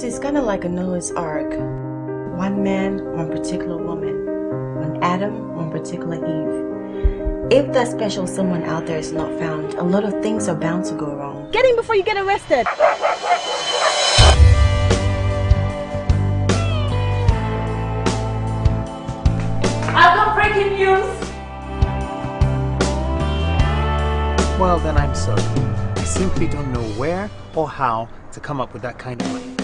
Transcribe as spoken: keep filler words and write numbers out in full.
Because it's kind of like a Noah's Ark. One man, one particular woman. One Adam, one particular Eve. If that special someone out there is not found, a lot of things are bound to go wrong. Get in before you get arrested! I've got breaking news! Well, then I'm sorry. I simply don't know where or how to come up with that kind of money.